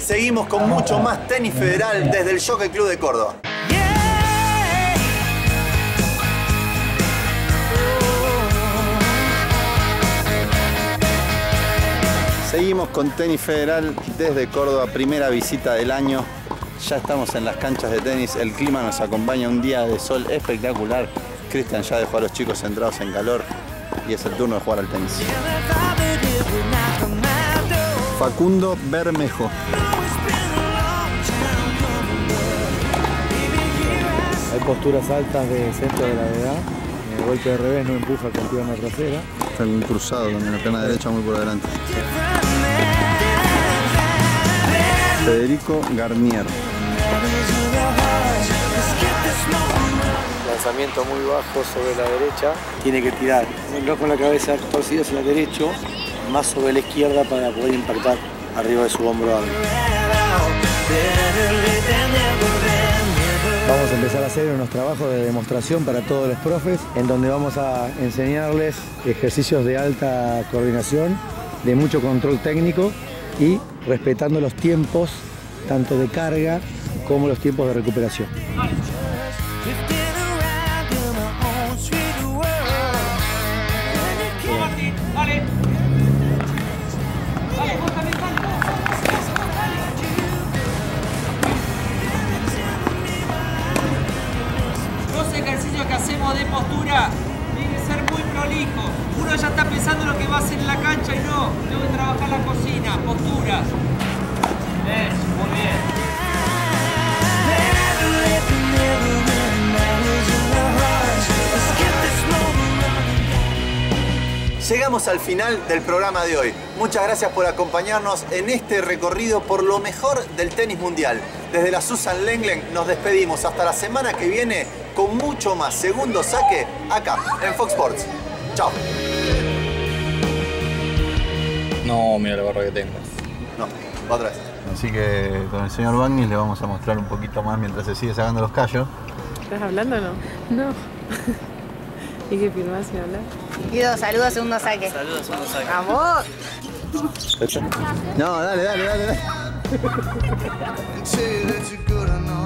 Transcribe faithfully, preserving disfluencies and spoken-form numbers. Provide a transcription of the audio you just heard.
seguimos con mucho más tenis federal desde el Jockey Club de Córdoba. Seguimos con tenis federal desde Córdoba, primera visita del año. Ya estamos en las canchas de tenis, el clima nos acompaña, un día de sol espectacular. Cristian ya dejó a los chicos centrados en calor y es el turno de jugar al tenis. Facundo Bermejo. Hay posturas altas de centro de gravedad. El golpe de revés no empuja con pierna trasera. Está un cruzado también, la pierna derecha muy por delante. Federico Garnier. Lanzamiento muy bajo sobre la derecha. Tiene que tirar, no con la cabeza torcida hacia el derecho, más sobre la izquierda para poder impactar arriba de su hombro alto. Vamos a empezar a hacer unos trabajos de demostración para todos los profes, en donde vamos a enseñarles ejercicios de alta coordinación, de mucho control técnico y respetando los tiempos tanto de carga como los tiempos de recuperación. Dale. Dale, vos también tanto. Los ejercicios que hacemos de postura tienen que ser muy prolijos. Uno ya está pensando lo que va a hacer en la cancha y no. Tengo que trabajar la cocina, posturas. Eso, muy bien. Llegamos al final del programa de hoy. Muchas gracias por acompañarnos en este recorrido por lo mejor del tenis mundial. Desde la Susan Lenglen nos despedimos hasta la semana que viene con mucho más Segundo Saque acá en Fox Sports. Chao. No, mira la barra que tengo. No, otra vez. Así que con el señor Bagnis le vamos a mostrar un poquito más mientras se sigue sacando los callos. ¿Estás hablando o no? No. ¿Y qué firmás y hablas? Guido, saludos, Segundo Saque. Saludos, Segundo Saque. ¡Vamos! No, dale, dale, dale, dale.